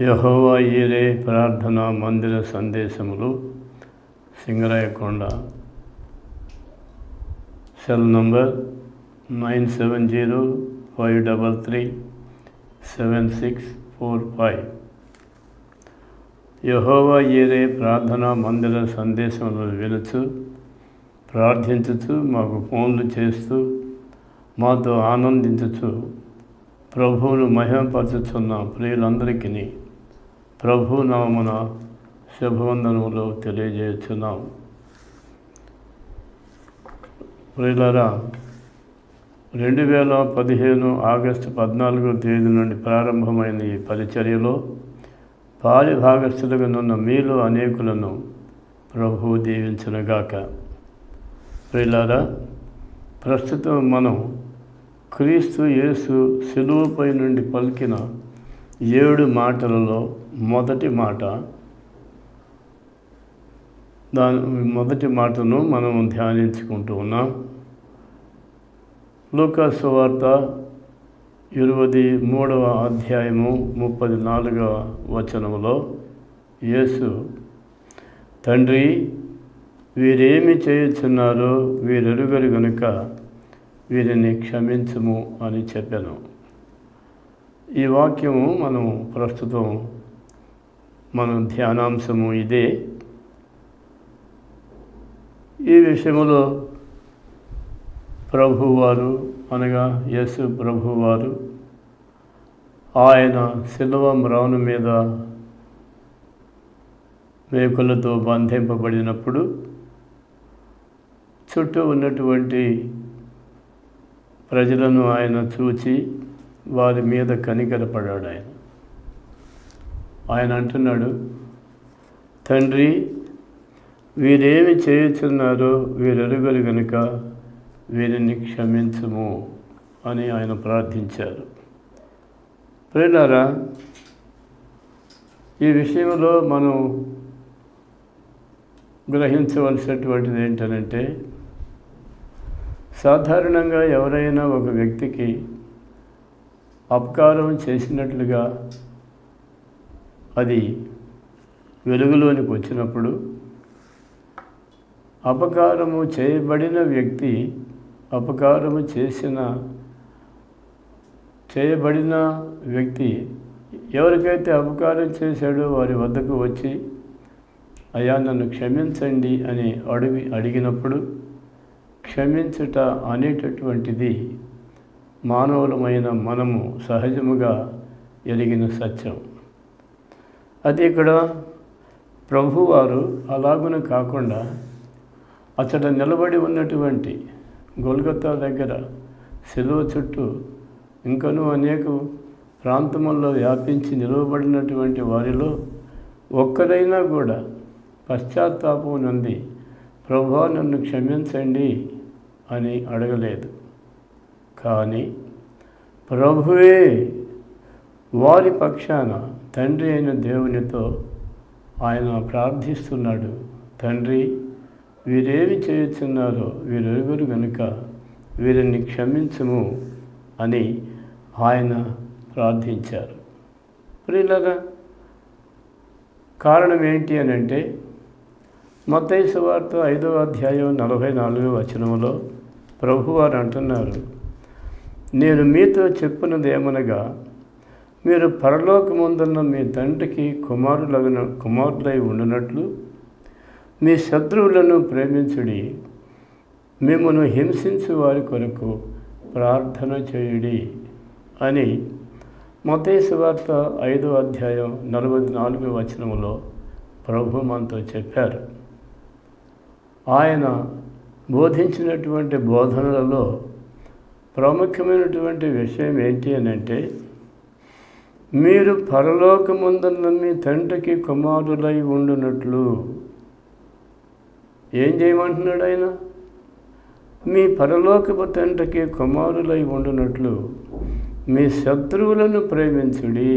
యెహోవా Jireh ప్రార్థనా మందిర సందేశములు Singarayakonda cell number 9705337645. Jehovah Jireh ప్రార్థనా మందిర సందేశములను వినుచు ప్రార్థించుచు మాకు ఫోన్లు చేస్తూ మాతో ఆనందించుచు ప్రభువును మహిమపరచుచున్న ప్రియులందరికీ ప్రభు నామమున శుభవందనములు తెలియజేస్తున్నాం. ప్రియులారా, 2015 ఆగస్టు 14వ తేదీ నుండి ప్రారంభమైన ఈ పరిచర్యలో పాలిభాగస్థులుగా ఉన్న మీలో అనేకులను ప్రభువు దీవించునుగాక. ప్రియులారా, ప్రస్తుతం మనం క్రీస్తు యేసు శిలువపై నుండి పలికిన 7 మాటలలో మొదటి మాటను మనం ధ్యానించుకుంటూ ఉన్నాం. లూకా సువార్త 23వ అధ్యాయము 34వ వచనములో యేసు, తండ్రి, వీరేమి చేయుచున్నారో వీరెరుగరు గనుక వీరిని క్షమించుము అని చెప్పాను. ఈ వాక్యము ప్రస్తుతం మన ధ్యానాంశము ఇదే. ఈ విషయంలో ప్రభువారు అనగా యేసు ప్రభువారు ఆయన శిలువ మ్రాను మీద మేకులతో బంధింపబడినప్పుడు చుట్టూ ఉన్నటువంటి ప్రజలను ఆయన చూచి వారి మీద కనికరపడ్డాడు. ఆయన అంటున్నాడు, తండ్రి, వీరేమి చేయుచున్నారో వీరెరుగరు గనుక వీరిని క్షమించుము అని ఆయన ప్రార్థించారు. ప్రియులారా, ఈ విషయంలో మనం గ్రహించవలసినటువంటిది ఏంటంటే, సాధారణంగా ఎవరైనా ఒక వ్యక్తికి అపకారం చేసినట్లుగా అది వెలుగులోనికి వచ్చినప్పుడు అపకారము చేయబడిన వ్యక్తి చేయబడిన వ్యక్తి ఎవరికైతే అపకారం చేశాడో వారి వద్దకు వచ్చి, అయ్యా నన్ను క్షమించండి అని అడిగినప్పుడు క్షమించుట అనేటటువంటిది మానవులమైన మనము సహజముగా ఎరిగిన సత్యం. అది ఇక్కడ ప్రభువారు అలాగున కాకుండా అతడు నిలబడి ఉన్నటువంటి గొల్గొతా దగ్గర శిలువ చుట్టూ ఇంకనూ అనేక ప్రాంతముల్లో వ్యాపించి నిలవబడినటువంటి వారిలో ఒక్కరైనా కూడా పశ్చాత్తాపం నంది ప్రభువా నన్ను క్షమించండి అని అడగలేదు. కానీ ప్రభువే వారి పక్షాన తండ్రి అయిన దేవునితో ఆయన ప్రార్థిస్తున్నాడు, తండ్రి, వీరేమి చేయుచున్నారో వీరెరుగురు గనుక వీరిని క్షమించుము అని ఆయన ప్రార్థించారు. ప్రియులారా, కారణం ఏంటి అని అంటే, మత్తయి సువార్త 5వ అధ్యాయం 44వ వచనములో ప్రభువారు అంటున్నారు, నేను మీతో చెప్పున్నది ఏమనగా, మీరు పరలోకమందున్న మీ తండ్రికి కుమారులై ఉండునట్లు మీ శత్రువులను ప్రేమించుడి, మిమ్మును హింసించు వారి కొరకు ప్రార్థన చేయుడి అని మత్తయి సువార్త 5వ అధ్యాయం 44వ వచనములో ప్రభు మనతో చెప్పారు. ఆయన బోధించినటువంటి బోధనలలో ప్రాముఖ్యమైనటువంటి విషయం ఏంటి అని అంటే, మీరు పరలోకమందున్న మీ తండ్రికి కుమారులై ఉండునట్లు. ఏం చేయమంటున్నాడు ఆయన? మీ పరలోకపు తండ్రికి కుమారులై ఉండునట్లు మీ శత్రువులను ప్రేమించుడి,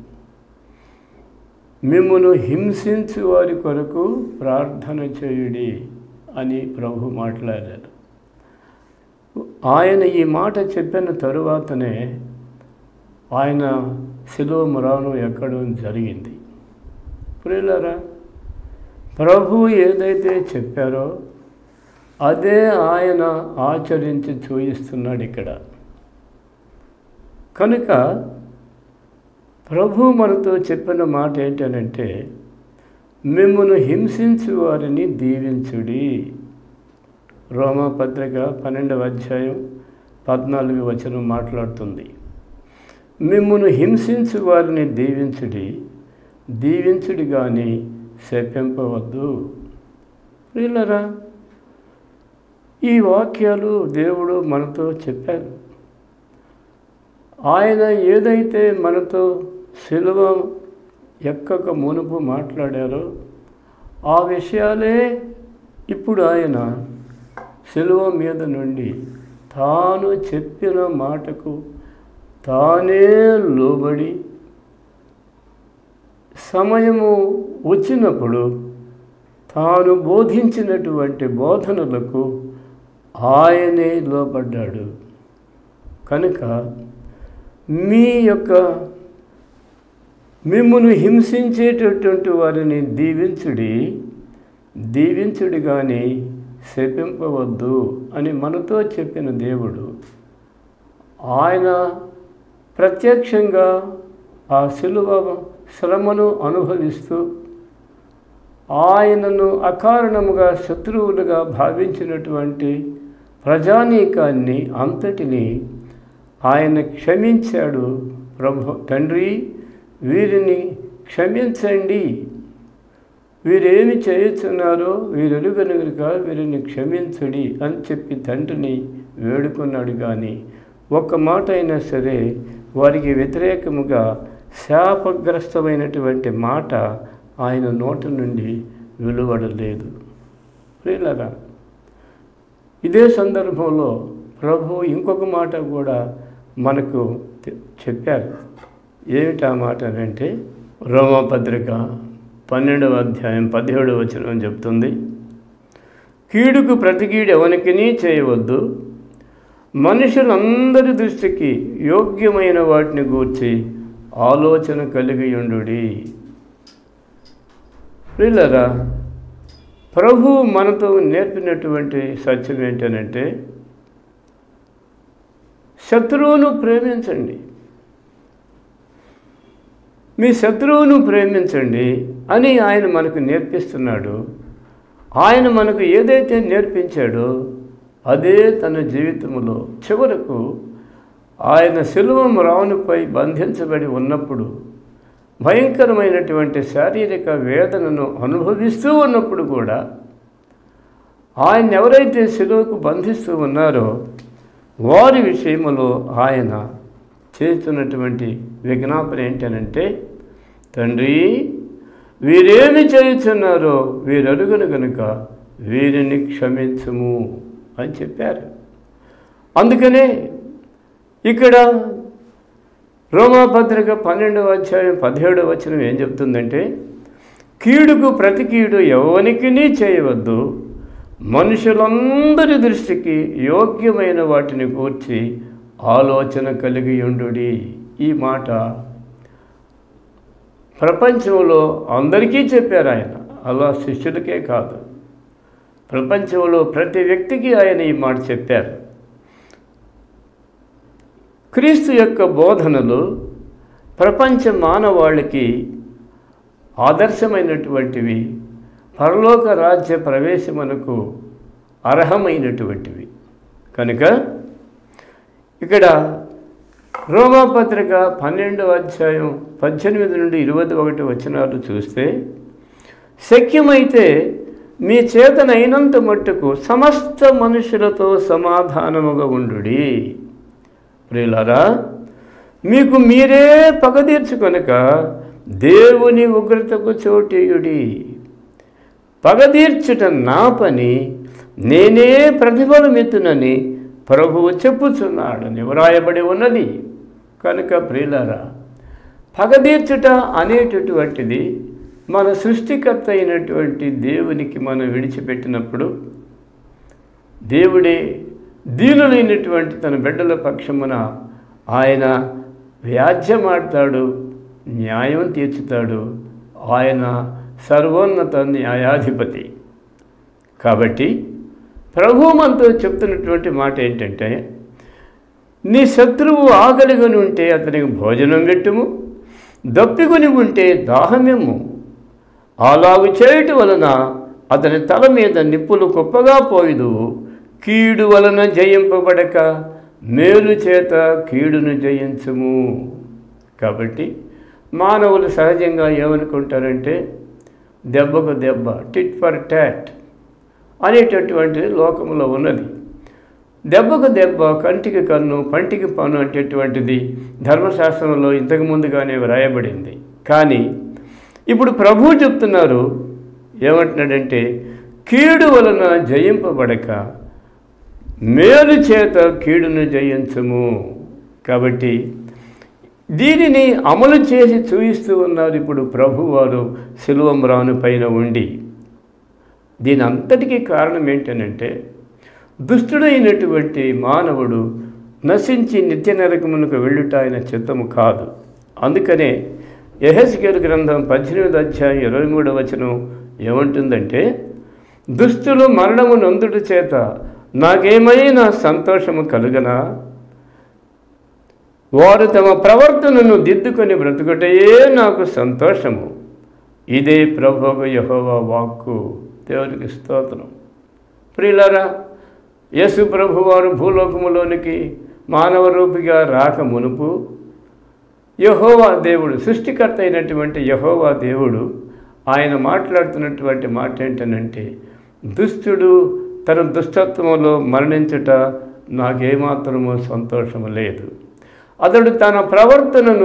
మిమ్మును హింసించు వారి కొరకు ప్రార్థన చేయుడి అని ప్రభు మాట్లాడారు. ఆయన ఈ మాట చెప్పిన తరువాతనే ఆయన శిలువ మ్రాను ఎక్కడం జరిగింది. ప్రియులారా, ప్రభు ఏదైతే చెప్పారో అదే ఆయన ఆచరించి చూయిస్తున్నాడు ఇక్కడ. కనుక ప్రభు మనతో చెప్పిన మాట ఏంటనంటే, మిమ్మును హింసించు వారిని దీవించుడి. రోమాపత్రిక 12వ అధ్యాయం 14వ వచనం మాట్లాడుతుంది. మిమ్మును హింసించు వారిని దీవించుడి కానీ శపింపవద్దు. ప్రియులారా, ఈ వాక్యాలు దేవుడు మనతో చెప్పారు. ఆయన ఏదైతే మనతో సిలువ ఎక్కక మునుపు మాట్లాడారో ఆ విషయాలే ఇప్పుడు ఆయన సిలువ మీద నుండి తాను చెప్పిన మాటకు తానే లోబడి సమయము వచ్చినప్పుడు తాను బోధించినటువంటి బోధనలకు ఆయనే లోబడ్డాడు. కనుక మిమ్మును హింసించేటటువంటి వారిని దీవించుడి కానీ శపింపవద్దు అని మనతో చెప్పిన దేవుడు ఆయన ప్రత్యక్షంగా ఆ శిలువ శ్రమను అనుభవిస్తూ ఆయనను అకారణముగా శత్రువులుగా భావించినటువంటి ప్రజానీకాన్ని అంతటిని ఆయన క్షమించాడు. తండ్రి, వీరిని క్షమించండి, వీరేమి చేయుచున్నారో వీరెరుగనుక వీరిని క్షమించుడి అని చెప్పి తండ్రిని వేడుకున్నాడు. కానీ ఒక్క మాట అయినా సరే వారికి వ్యతిరేకముగా శాపగ్రస్తమైనటువంటి మాట ఆయన నోటి నుండి వెలువడలేదు. ప్రియులారా, ఇదే సందర్భంలో ప్రభు ఇంకొక మాట కూడా మనకు చెప్పారు. ఏమిటా మాట అంటే, రోమాపత్రిక 12వ అధ్యాయం 17వ వచనం చెప్తుంది, కీడుకు ప్రతి కీడు ఎవనికినీ చేయవద్దు, మనుషులందరి దృష్టికి యోగ్యమైన వాటిని గూర్చి ఆలోచన కలిగి ఉండుడి. ప్రియులారా, ప్రభు మనతో నేర్పినటువంటి సత్యం ఏంటనంటే, శత్రువును ప్రేమించండి, మీ శత్రువును ప్రేమించండి అని ఆయన మనకు నేర్పిస్తున్నాడు. ఆయన మనకు ఏదైతే నేర్పించాడో అదే తన జీవితంలో చివరకు ఆయన శిలువ మ్రానుపై బంధించబడి ఉన్నప్పుడు భయంకరమైనటువంటి శారీరక వేదనను అనుభవిస్తూ ఉన్నప్పుడు కూడా ఆయన ఎవరైతే శిలువకు బంధిస్తూ ఉన్నారో వారి విషయంలో ఆయన చేస్తున్నటువంటి విజ్ఞాపన ఏంటనంటే, తండ్రి, వీరేమి చేయుచున్నారో వీరడుగును గనుక వీరిని క్షమించుము అని చెప్పారు. అందుకనే ఇక్కడ రోమాపత్రిక 12వ అధ్యాయం 17వ వచనం ఏం చెప్తుందంటే, కీడుకు ప్రతి కీడు ఎవనికినీ చేయవద్దు, మనుషులందరి దృష్టికి యోగ్యమైన వాటిని గూర్చి ఆలోచన కలిగి ఉండుడి. ఈ మాట ప్రపంచంలో అందరికీ చెప్పారు ఆయన, అలా శిష్యులకే కాదు, ప్రపంచంలో ప్రతి వ్యక్తికి ఆయన ఈ మాట చెప్పారు. క్రీస్తు యొక్క బోధనలు ప్రపంచ మానవాళికి ఆదర్శమైనటువంటివి, పరలోక రాజ్య ప్రవేశమునకు అర్హమైనటువంటివి. కనుక ఇక్కడ రోమాపత్రిక 12వ అధ్యాయం 18 నుండి 21 వచనాలు చూస్తే, శక్యమైతే మీ చేతనైనంత మట్టుకు సమస్త మనుషులతో సమాధానముగా ఉండుడి. ప్రియులారా, మీకు మీరే పగదీర్చుకొనక దేవుని ఉగ్రతకు చోటీయుడి. పగదీర్చుట నా పని, నేనే ప్రతిఫలమిత్తునని ప్రభువు చెప్పుచున్నాడని వ్రాయబడి ఉన్నది. కనుక ప్రియులారా, పగదీర్చుట అనేటటువంటిది మన సృష్టికర్త అయినటువంటి దేవునికి మనం విడిచిపెట్టినప్పుడు, దేవుడే దీనులైనటువంటి తన బిడ్డల పక్షమున ఆయన వ్యాజ్యమాడతాడు, న్యాయం తీర్చుతాడు. ఆయన సర్వోన్నత న్యాయాధిపతి. కాబట్టి ప్రభువు మనతో చెప్తున్నటువంటి మాట ఏంటంటే, నీ శత్రువు ఆకలిగొని ఉంటే అతనికి భోజనం పెట్టుము, దప్పికొని ఉంటే దాహమిమ్ము. అలాగు చేయుట వలన అతని తల మీద నిప్పులు కుప్పగా పోయిదువు. కీడు వలన జయింపబడక మేలు చేత కీడును జయించుము. కాబట్టి మానవులు సహజంగా ఏమనుకుంటారంటే, దెబ్బకు దెబ్బ, టిట్ ఫర్ టాట్ అనేటటువంటిది లోకంలో ఉన్నది. దెబ్బకు దెబ్బ, కంటికి కన్ను, పంటికి పన్ను అనేటటువంటిది ధర్మశాస్త్రంలో ఇంతకు ముందుగానే వ్రాయబడింది. కానీ ఇప్పుడు ప్రభువు చెప్తున్నారు, ఏమంటున్నాడంటే, కీడు వలన జయింపబడక మేలు చేత కీడును జయించము. కాబట్టి దీనిని అమలు చేసి చూపిస్తూ ఉన్నారు ఇప్పుడు ప్రభువారు శిలువ మ్రాను పైన ఉండి. దీని అంతటికీ కారణం ఏంటనంటే, దుష్టుడైనటువంటి మానవుడు నశించి నిత్య నరకమునకు వెళ్ళుట ఆయన చిత్తము కాదు. అందుకనే యెహెజ్కేలు గ్రంథం 18వ అధ్యాయం 23వ వచనం ఏమంటుందంటే, దుష్టులు మరణము నందుట చేత నాకేమైనా సంతోషము కలుగనా? వారు తమ ప్రవర్తనను దిద్దుకొని బ్రతుకుటయే నాకు సంతోషము. ఇదే ప్రభువు యెహోవా వాక్కు. దేవునికి స్తోత్రం. ప్రియులారా, యేసు ప్రభువారు భూలోకములోనికి మానవ రూపిగా రాక మునుపు యెహోవా దేవుడు, సృష్టికర్త అయినటువంటి యెహోవా దేవుడు ఆయన మాట్లాడుతున్నటువంటి మాట ఏంటనంటే, దుష్టుడు తన దుష్టత్వంలో మరణించుట నాకేమాత్రమూ సంతోషము లేదు. అతడు తన ప్రవర్తనను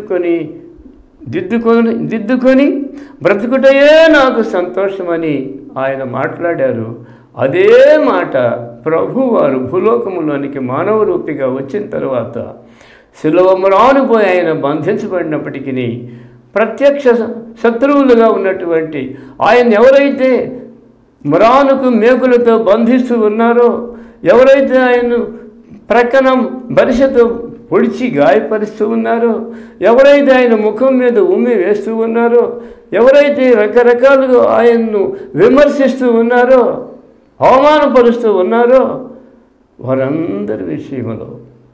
దిద్దుకొని బ్రతుకుటయే నాకు సంతోషమని ఆయన మాట్లాడారు. అదే మాట ప్రభువారు భూలోకములోనికి మానవ రూపిగా వచ్చిన తర్వాత శిలువ మ్రానుపోయి ఆయన బంధించబడినప్పటికీ ప్రత్యక్ష శత్రువులుగా ఉన్నటువంటి ఆయన ఎవరైతే మ్రానుకు మేకులతో బంధిస్తూ ఉన్నారో, ఎవరైతే ఆయన్ను ప్రక్కన బరిసెతో పొడిచి గాయపరుస్తూ ఉన్నారో, ఎవరైతే ఆయన ముఖం మీద ఉమ్మి వేస్తూ ఉన్నారో, ఎవరైతే రకరకాలుగా ఆయన్ను విమర్శిస్తూ ఉన్నారో, అవమానపరుస్తూ ఉన్నారో, వారందరి విషయంలో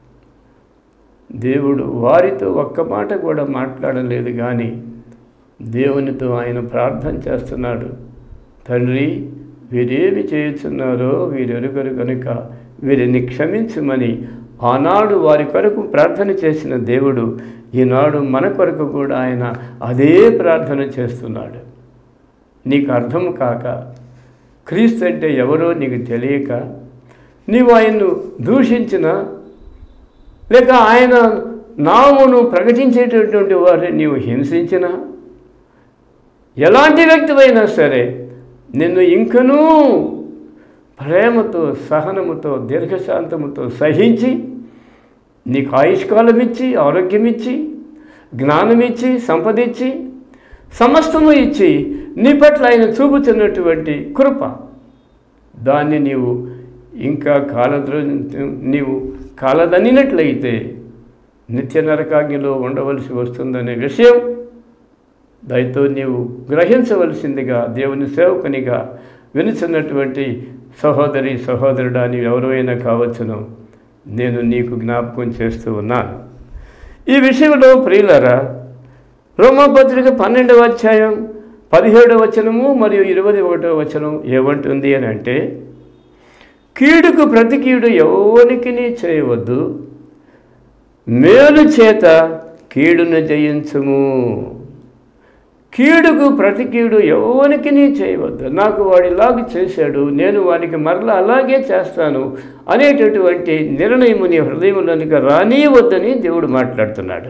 దేవుడు వారితో ఒక్క మాట కూడా మాట్లాడలేదు. కానీ దేవునితో ఆయన ప్రార్థన చేస్తున్నాడు, తండ్రి వీరేమి చేయుచున్నారో వీరెరుగరు కనుక వీరిని క్షమించమని. ఆనాడు వారి కొరకు ప్రార్థన చేసిన దేవుడు ఈనాడు మన కొరకు కూడా ఆయన అదే ప్రార్థన చేస్తున్నాడు. నీకు అర్థం కాక, క్రీస్తు అంటే ఎవరో నీకు తెలియక, నీవు ఆయన్ను దూషించిన, లేక ఆయన నామమును ప్రకటించేటటువంటి వారిని నీవు హింసించిన, ఎలాంటి వ్యక్తివైనా సరే నిన్ను ఇంకనూ ప్రేమతో, సహనముతో, దీర్ఘశాంతముతో సహించి నీకు ఆయుష్కాలం ఇచ్చి, ఆరోగ్యమిచ్చి, జ్ఞానమిచ్చి, సంపదించి, సమస్తము ఇచ్చి నీ పట్ల ఆయన చూపుతున్నటువంటి కృప, దాన్ని ఇంకా నీవు కాలదనినట్లయితే నిత్య నరకాగ్నిలో ఉండవలసి వస్తుందనే విషయం దయతో నీవు గ్రహించవలసిందిగా దేవుని సేవకునిగా వినుచున్నటువంటి సహోదరి సహోదరుడా, నీవు ఎవరైనా కావచ్చును, నేను నీకు జ్ఞాపకం చేస్తూ ఉన్నాను. ఈ విషయంలో ప్రియులారా, రోమాపత్రిక 12వ అధ్యాయం 17వ వచనము మరియు 21వ వచనం ఏమంటుంది అని అంటే, కీడుకు ప్రతి కీడు ఎవరికి చేయవద్దు, మేలు చేత కీడును జయించుము. కీడుకు ప్రతి కీడు ఎవరికి చేయవద్దు. నాకు వాడిలాగా చేశాడు, నేను వానికి మరలా అలాగే చేస్తాను అనేటటువంటి నిర్ణయము నీ హృదయంలోనికి రానివద్దని దేవుడు మాట్లాడుతున్నాడు.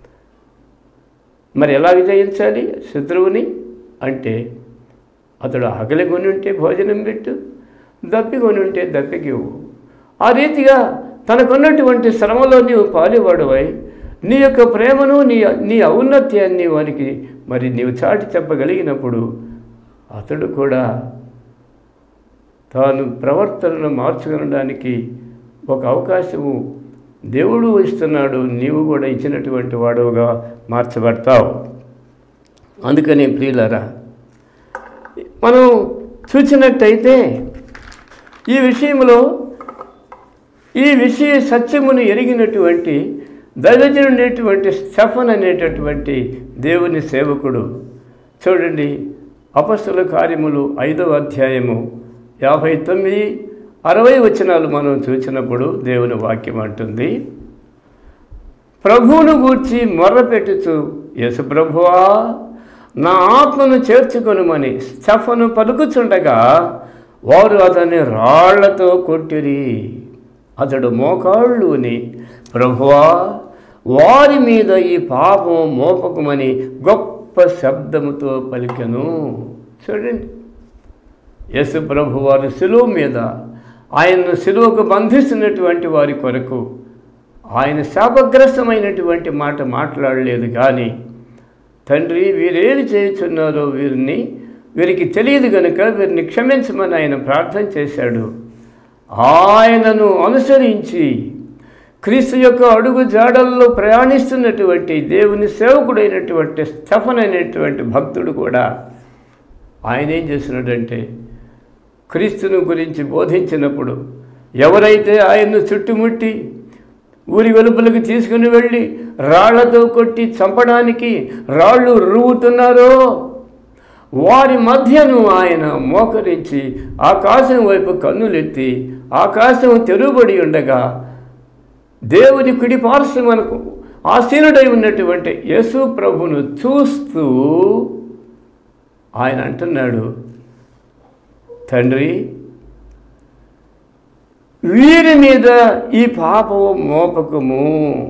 మరి ఎలాగ జయించాలి శత్రువుని అంటే, అతడు ఆకలి కొని ఉంటే భోజనం పెట్టు, దప్పికొని ఉంటే దప్పికివ్వు. ఆ రీతిగా తనకున్నటువంటి శ్రమలో నీవు పాలువాడువై నీ యొక్క ప్రేమను, నీ ఔన్నత్యాన్ని వారికి మరి నీవు చాటి చెప్పగలిగినప్పుడు అతడు కూడా తాను ప్రవర్తనను మార్చుకొనడానికి ఒక అవకాశము దేవుడు ఇస్తున్నాడు, నీవు కూడా ఇచ్చినటువంటి వాడుగా మార్చబడతావు. అందుకని ప్రియులారా, మనం చూసినట్టయితే ఈ విషయంలో ఈ విషయ సత్యమును ఎరిగినటువంటి దైవజనుడైనటువంటి స్టెఫన్ అనేటటువంటి దేవుని సేవకుడు, చూడండి అపొస్తలుల కార్యములు 5వ అధ్యాయము 59, 60 వచనాలు మనం చూసినప్పుడు దేవుని వాక్యం అంటుంది, ప్రభువును గూర్చి మొర్రపెట్టుచు, యేసు ప్రభువా నా ఆత్మను చేర్చుకొనుమని స్టెఫను పలుకుచుండగా వారు అతన్ని రాళ్లతో కొట్టిరి. అతడు మోకాళ్ళుని, ప్రభువా వారి మీద ఈ పాపం మోపకమని గొప్ప శబ్దముతో పలికెను. చూడండి, యేసు ప్రభు వారి శిలువ మీద ఆయన్ను శిలువకు బంధిస్తున్నటువంటి వారి కొరకు ఆయన శాపగ్రస్తమైనటువంటి మాట మాట్లాడలేదు. కానీ తండ్రి వీరేది చేయుచున్నారో వీరికి తెలియదు కనుక వీరిని క్షమించమని ఆయన ప్రార్థన చేశాడు. ఆయనను అనుసరించి క్రీస్తు యొక్క అడుగు జాడల్లో ప్రయాణిస్తున్నటువంటి దేవుని సేవకుడైనటువంటి స్టెఫన్ అనేటువంటి భక్తుడు కూడా ఆయన ఏం చేస్తున్నాడంటే, క్రీస్తును గురించి బోధించినప్పుడు ఎవరైతే ఆయన్ను చుట్టుముట్టి ఊరి వెలుపలకు తీసుకుని వెళ్ళి రాళ్లతో కొట్టి చంపడానికి రాళ్ళు రువ్వుతున్నారో వారి మధ్యను ఆయన మోకరించి ఆకాశం వైపు కన్నులెత్తి ఆకాశం తెరుబడి ఉండగా దేవుని కుడి పార్శ్వమునకు ఆసీనుడై ఉన్నటువంటి యేసు ప్రభును చూస్తూ ఆయన అంటున్నాడు, తండ్రి వీరి మీద ఈ పాపము మోపకము,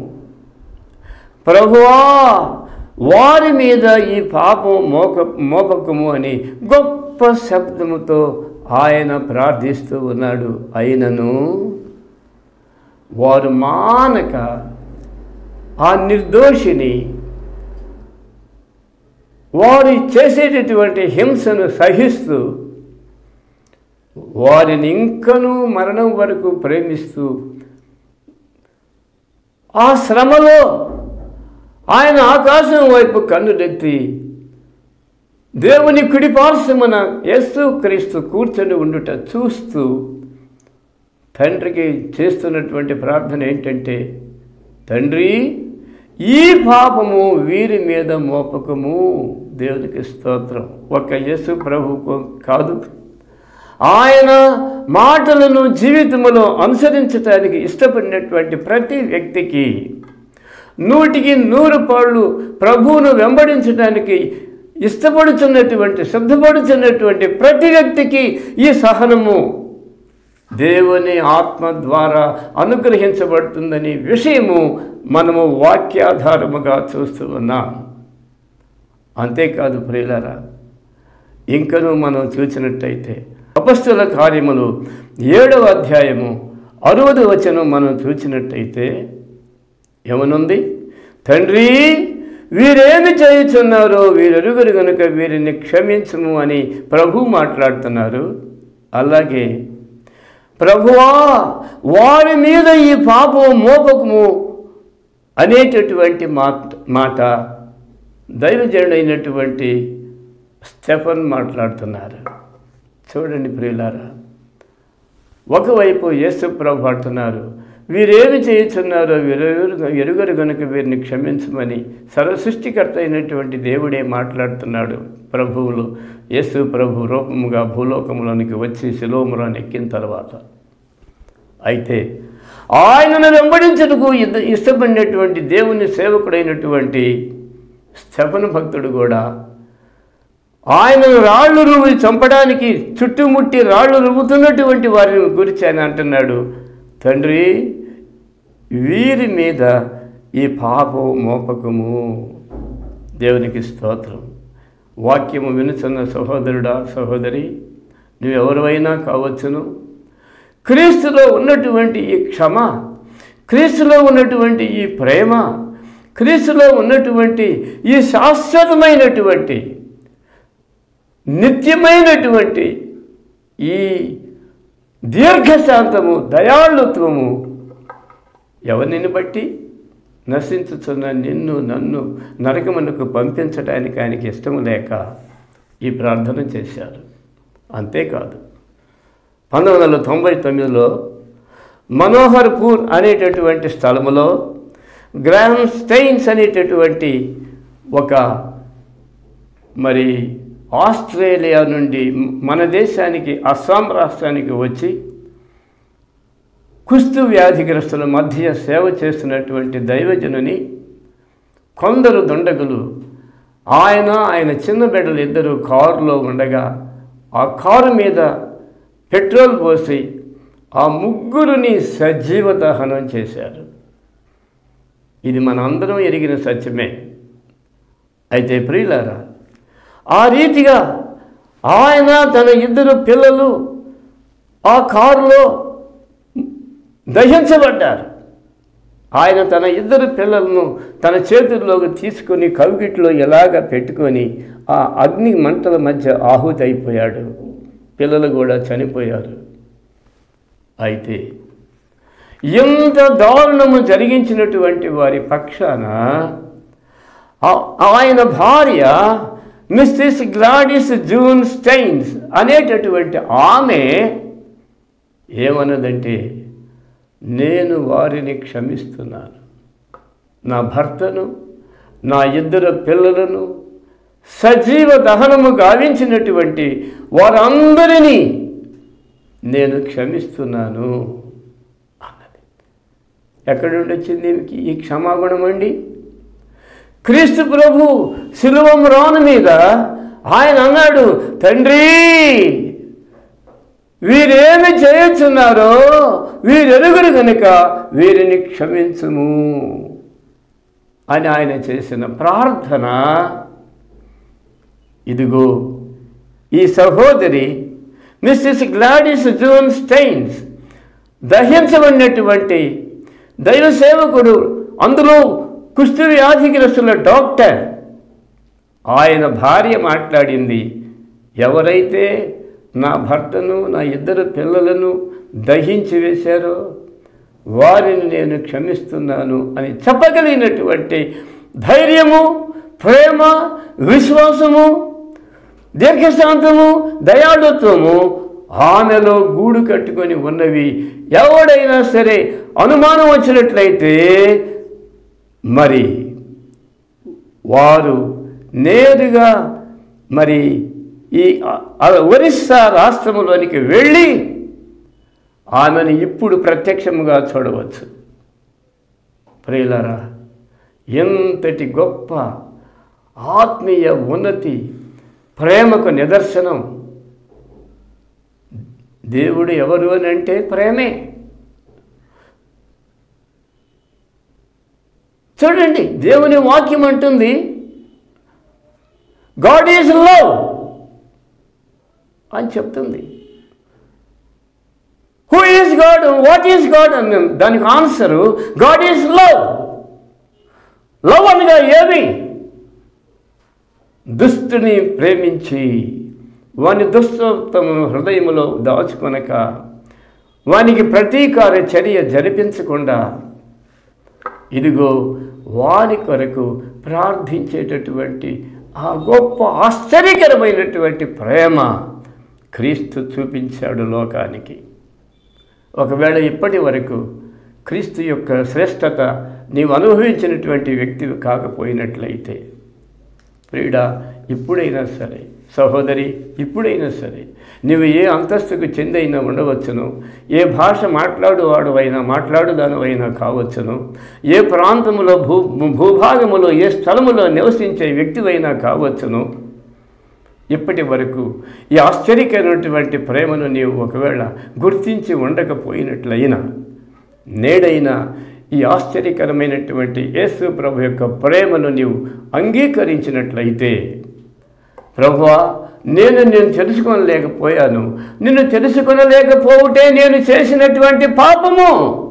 ప్రభువా వారి మీద ఈ పాపం మోపకము అని గొప్ప శబ్దముతో ఆయన ప్రార్థిస్తూ ఉన్నాడు. అయినను వారు మానక ఆ నిర్దోషిని వారు చేసేటటువంటి హింసను సహిస్తూ వారిని ఇంకనూ మరణం వరకు ప్రేమిస్తూ ఆ శ్రమలో ఆయన ఆకాశం వైపు కన్నులెత్తి దేవుని కుడి పార్శ్వమున యేసు క్రీస్తు కూర్చొని ఉండుట చూస్తూ తండ్రికి చేస్తున్నటువంటి ప్రార్థన ఏంటంటే, తండ్రి ఈ పాపము వీరి మీద మోపకము. దేవునికి స్తోత్రం. ఒక యేసు ప్రభువుకు కాదు, ఆయన మాటలను జీవితంలో అనుసరించడానికి ఇష్టపడినటువంటి ప్రతి వ్యక్తికి 100కి 100 పాళ్ళు ప్రభువును వెంబడించడానికి సిద్ధపడుతున్నటువంటి ప్రతి వ్యక్తికి ఈ సహనము దేవుని ఆత్మ ద్వారా అనుగ్రహించబడుతుందని విషయము మనము వాక్యాధారముగా చూస్తూ ఉన్నాం. అంతేకాదు ప్రియులారా, ఇంకనూ మనం చూసినట్టయితే అపొస్తలుల కార్యములు 7వ అధ్యాయము 60వ వచనం మనం చూసినట్టయితే ఏమనుంది, తండ్రి వీరేమి చేయుచున్నారో వీరెరుగురు గనుక వీరిని క్షమించుము అని ప్రభు మాట్లాడుతున్నారు. అలాగే ప్రభువా వారి మీద ఈ పాపం మోపకము అనేటటువంటి మాట దైవజనుడైనటువంటి స్టెఫన్ మాట్లాడుతున్నారు. చూడండి ప్రియులారా, ఒకవైపు యేసు ప్రభు అంటున్నారు, వీరేమి చేయుచున్నారో ఎరుగరు కనుక వీరిని క్షమించమని సర్వసృష్టికర్త అయినటువంటి దేవుడే మాట్లాడుతున్నాడు. ప్రభువులు యేసు ప్రభు రూపముగా భూలోకంలోనికి వచ్చి శిలోమురాన్ని ఎక్కిన తర్వాత, అయితే ఆయనను వెంబడించుటకు ఇష్టపడినటువంటి దేవుని సేవకుడైనటువంటి స్టెఫను భక్తుడు కూడా ఆయనను రాళ్ళు రువ్వి చంపడానికి చుట్టుముట్టి రాళ్ళు రువ్వుతున్నటువంటి వారిని గురించి ఆయన అంటున్నాడు, తండ్రి వీరి మీద ఈ పాపం మోపకము. దేవునికి స్తోత్రం. వాక్యము వినుచున్న సహోదరుడా సహోదరి, నువ్వెవరైనా కావచ్చును, క్రీస్తులో ఉన్నటువంటి ఈ క్షమ, క్రీస్తులో ఉన్నటువంటి ఈ ప్రేమ, క్రీస్తులో ఉన్నటువంటి ఈ శాశ్వతమైనటువంటి నిత్యమైనటువంటి ఈ దీర్ఘశాంతము, దయాళుత్వము ఎవరిని బట్టి? నశించుచున్న నిన్ను నన్ను నరకమునకు పంపించడానికి ఆయనకి ఇష్టం లేక ఈ ప్రార్థన చేశారు. అంతేకాదు 1999లో మనోహర్పూర్ అనేటటువంటి స్థలములో గ్రాహం స్టెయిన్స్ అనేటటువంటి ఒక ఆస్ట్రేలియా నుండి మన దేశానికి అస్సాం రాష్ట్రానికి వచ్చి కుష్టు వ్యాధిగ్రస్తుల మధ్య సేవ చేస్తున్నటువంటి దైవజనుని కొందరు దుండగులు ఆయన చిన్న బిడ్డలు ఇద్దరు కారులో ఉండగా ఆ కారు మీద పెట్రోల్ పోసి ఆ ముగ్గురిని సజీవ దహనం చేశారు. ఇది మన అందరం ఎరిగిన సత్యమే. అయితే ప్రియులారా, ఆ రీతిగా ఆయన తన ఇద్దరు పిల్లలు ఆ కారులో దహించబడ్డారు. ఆయన తన ఇద్దరు పిల్లలను తన చేతుల్లోకి తీసుకొని కవిగిట్లో ఎలాగ పెట్టుకొని ఆ అగ్ని మంటల మధ్య ఆహుతి అయిపోయాడు. పిల్లలు కూడా చనిపోయారు. అయితే ఎంత దారుణము జరిగించినటువంటి వారి పక్షాన ఆయన భార్య మిస్సెస్ గ్లాడిస్ జూన్ స్టెయిన్స్ అనేటటువంటి ఆమె ఏమన్నదంటే, నేను వారిని క్షమిస్తున్నాను. నా భర్తను, నా ఇద్దరు పిల్లలను సజీవ దహనము గావించినటువంటి వారందరినీ నేను క్షమిస్తున్నాను అన్నది. ఎక్కడి నుండి వచ్చింది ఈ క్షమాగుణం అండి? క్రీస్తు ప్రభు శిలువ మ్రాను మీద ఆయన అన్నాడు, తండ్రి వీరేమి చేయుచున్నారో వీరెరుగురు కనుక వీరిని క్షమించుము అని ఆయన చేసిన ప్రార్థన. ఇదిగో ఈ సహోదరి మిస్సెస్ గ్లాడిస్ జూన్ స్టెయిన్స్ దహించబడినటువంటి దైవ సేవకుడు, అందులో కుష్టు వ్యాధిగ్రస్తుల డాక్టర్, ఆయన భార్య మాట్లాడింది, ఎవరైతే నా భర్తను నా ఇద్దరు పిల్లలను దహించి వేశారో వారిని నేను క్షమిస్తున్నాను అని చెప్పగలిగినటువంటి ధైర్యము, ప్రేమ, విశ్వాసము, దీర్ఘశాంతము, దయాళుత్వము ఆమెలో గూడు కట్టుకొని ఉన్నవి. ఎవడైనా సరే అనుమానం వచ్చినట్లయితే మరి వారు నేరుగా ఈ ఒరిస్సా రాష్ట్రంలోనికి వెళ్ళి ఆమెను ఇప్పుడు ప్రత్యక్షంగా చూడవచ్చు. ప్రియులారా, ఎంతటి గొప్ప ఆత్మీయ ఉన్నతి, ప్రేమకు నిదర్శనం. దేవుడు ఎవరు అని అంటే ప్రేమే. చూడండి, దేవుని వాక్యం అంటుంది, గాడ్ ఈజ్ లవ్ అని చెప్తుంది. Who is God, what is God అని దానికి answer God is love. Love అనగా ఏమి? దుష్టుని ప్రేమించి వాని దుష్టత్వమును హృదయములో దాచుకొనక వానికి ప్రతీకార చర్య జరిపించకుండా ఇదిగో వాని కొరకు ప్రార్థించేటటువంటి ఆ గొప్ప ఆశ్చర్యకరమైనటువంటి ప్రేమ క్రీస్తు చూపించాడు లోకానికి. ఒకవేళ ఇప్పటి వరకు క్రీస్తు యొక్క శ్రేష్టత నీవు అనుభవించినటువంటి వ్యక్తివి కాకపోయినట్లయితే, ప్రియుడా, ఇప్పుడైనా సరే, సహోదరి, ఇప్పుడైనా సరే నువ్వు ఏ అంతస్తుకు చెందైనా ఉండవచ్చును, ఏ భాష మాట్లాడుదానివైనా కావచ్చును, ఏ ప్రాంతములో భూభాగములో ఏ స్థలములో నివసించే వ్యక్తివైనా కావచ్చును. ఇప్పటి వరకు ఈ ఆశ్చర్యకరమైనటువంటి ప్రేమను నీవు ఒకవేళ గుర్తించి ఉండకపోయినట్లయినా, నేడైనా ఈ ఆశ్చర్యకరమైనటువంటి యేసు ప్రభు యొక్క ప్రేమను నీవు అంగీకరించినట్లయితే, ప్రభువా, నేను తెలుసుకోలేకపోయాను, నిన్ను తెలుసుకొనలేకపోవుటే నేను చేసినటువంటి పాపము,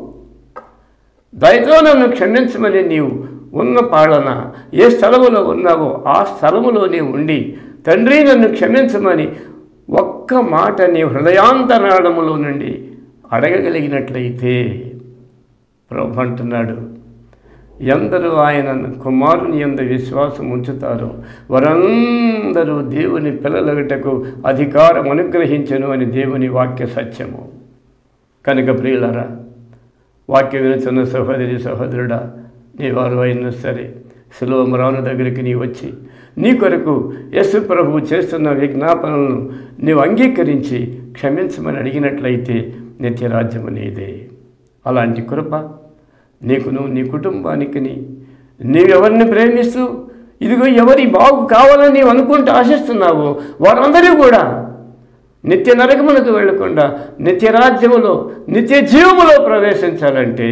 దయతో నన్ను క్షమించమని నీవు ఉన్న పాలన ఏ స్థలములో ఉన్నావో ఆ స్థలములోనే ఉండి, తండ్రి నన్ను క్షమించమని ఒక్క మాట నీ హృదయాంతరాళములో నుండి అడగగలిగినట్లయితే, ప్రభు అంటున్నాడు, ఎందరూ ఆయన కుమారుని యందు విశ్వాసం ఉంచుతారో వారందరూ దేవుని పిల్లలగుటకు అధికారం అనుగ్రహించెను అని దేవుని వాక్య సత్యము. కనుక ప్రియులారా, వాక్యం వినుచున్న సహోదరి సహోదరుడా, నీవారు అయినా సరే సిలువ మ్రాను దగ్గరికి నీ వచ్చి నీ కొరకు యేసు ప్రభువు చేస్తున్న విజ్ఞాపనలను నీవు అంగీకరించి క్షమించమని అడిగినట్లయితే నిత్యరాజ్యము నీదే. అలాంటి కృప నీకును నీ కుటుంబానికి నీవెవరిని ప్రేమిస్తూ ఇదిగో ఎవరి బాగు కావాలని నీవు అనుకుంటూ ఆశిస్తున్నావో వారందరూ కూడా నిత్య నరకమునకు వెళ్లకుండా నిత్యరాజ్యములో నిత్య జీవములో ప్రవేశించాలంటే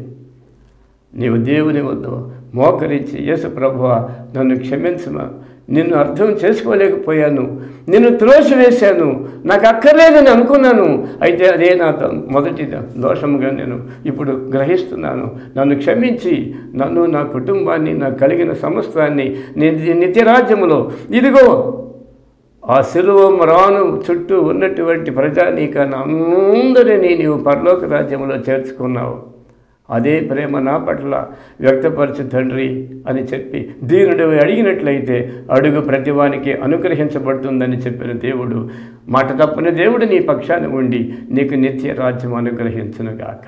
నీవు దేవుని వద్ద మోకరించి, యేసు ప్రభువా నన్ను క్షమించమా, నిన్ను అర్థం చేసుకోలేకపోయాను, నిన్ను త్రోసివేశాను, నాకు అక్కర్లేదని అనుకున్నాను, అయితే అదే నా మొదటి దోషముగా నేను ఇప్పుడు గ్రహిస్తున్నాను, నన్ను క్షమించి నన్ను నా కుటుంబాన్ని నాకు కలిగిన సమస్తాన్ని నిత్యరాజ్యములో ఇదిగో ఆ సిలువ మ్రాను చుట్టూ ఉన్నటువంటి ప్రజానీకాన్ని అందరినీ నీవు పరలోక రాజ్యంలో చేర్చుకున్నావు. అదే ప్రేమ నా పట్ల వ్యక్తపరచు తండ్రి అని చెప్పి దీనుడు అడిగినట్లయితే అడుగు ప్రతివానికి అనుగ్రహించబడుతుందని చెప్పిన దేవుడు, మాట తప్పని దేవుడు నీ పక్షాన ఉండి నీకు నిత్య రాజ్యం అనుగ్రహించునుగాక.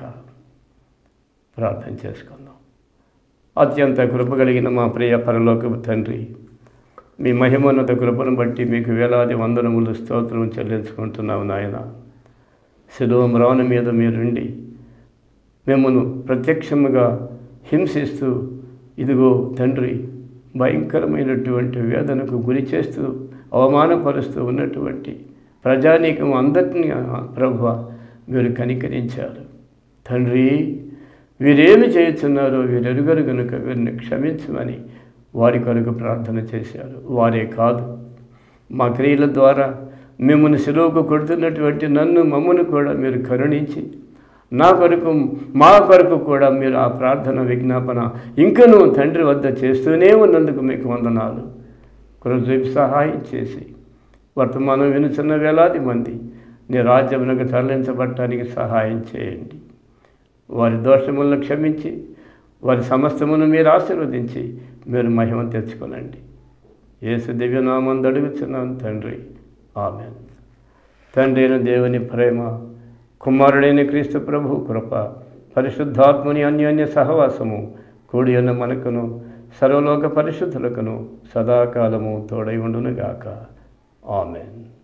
ప్రార్థన చేసుకుందాం. అత్యంత కృప కలిగిన మా ప్రియ పరలోకపు తండ్రి, మీ మహిమోన్నత కృపను బట్టి మీకు వేలాది వందనములు స్తోత్రం చెల్లించుకుంటున్నావు నాయన. సిలువ మ్రాను మీద మీరుండి మిమ్మల్ని ప్రత్యక్షముగా హింసిస్తూ ఇదిగో తండ్రి భయంకరమైనటువంటి వేదనకు గురి చేస్తూ అవమానపరుస్తూ ఉన్నటువంటి ప్రజానీకం అందరినీ ప్రభువ మీరు కనికరించారు. తండ్రి, వీరేమి చేయుచున్నారో వీరెరుగరు కనుక వీరిని క్షమించమని వారి కొరకు ప్రార్థన చేశారు. వారే కాదు, మా క్రియల ద్వారా మిమ్మల్ని సిలువకు కొడుతున్నటువంటి మమ్మను కూడా మీరు కరుణించి నా కొరకు మా కొరకు కూడా మీరు ఆ ప్రార్థన విజ్ఞాపన ఇంకనూ తండ్రి వద్ద చేస్తూనే ఉన్నందుకు మీకు వందనాలు. కృప సహాయం చేసి వర్తమానం వినుచున్న వేలాది మంది నీ రాజ్యమునకు తరలించబడటానికి సహాయం చేయండి. వారి దోషములను క్షమించి వారి సమస్తమును మీరు ఆశీర్వదించి మీరు మహిమ తెచ్చుకోనండి. యేసు దివ్యనామందు అడుగుచున్నాను తండ్రి, ఆమేన్. తండ్రి అయిన దేవుని ప్రేమ, కుమారుడైన క్రీస్తు ప్రభు కృప, పరిశుద్ధాత్ముని అన్యోన్య సహవాసము కూడి ఉన్న మనకును సర్వలోక పరిశుద్ధులకును సదాకాలము తోడై ఉండునుగాక. ఆమేన్.